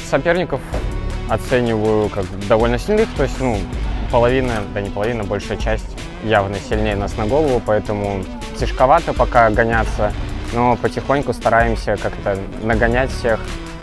Соперников оцениваю как довольно сильных, то есть, ну, половина, да не половина, большая часть явно сильнее нас на голову, поэтому тяжковато пока гоняться, но потихоньку стараемся как-то нагонять всех.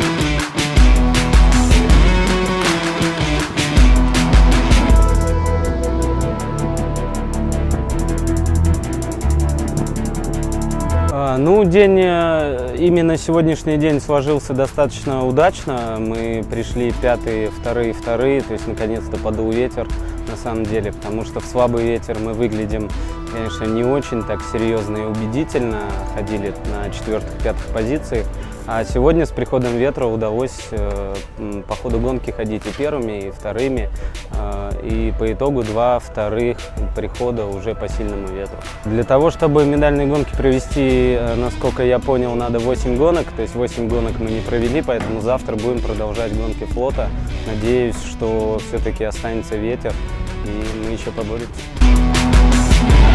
Ну, именно сегодняшний день сложился достаточно удачно. Мы пришли пятые, вторые, то есть наконец-то подул ветер, на самом деле, потому что в слабый ветер мы выглядим, конечно, не очень так серьезно и убедительно, ходили на 4-5 позициях. А сегодня с приходом ветра удалось по ходу гонки ходить и первыми, и вторыми. И по итогу 2 вторых прихода уже по сильному ветру. Для того, чтобы медальные гонки провести, насколько я понял, надо 8 гонок. То есть 8 гонок мы не провели, поэтому завтра будем продолжать гонки флота. Надеюсь, что все-таки останется ветер, и мы еще поборемся.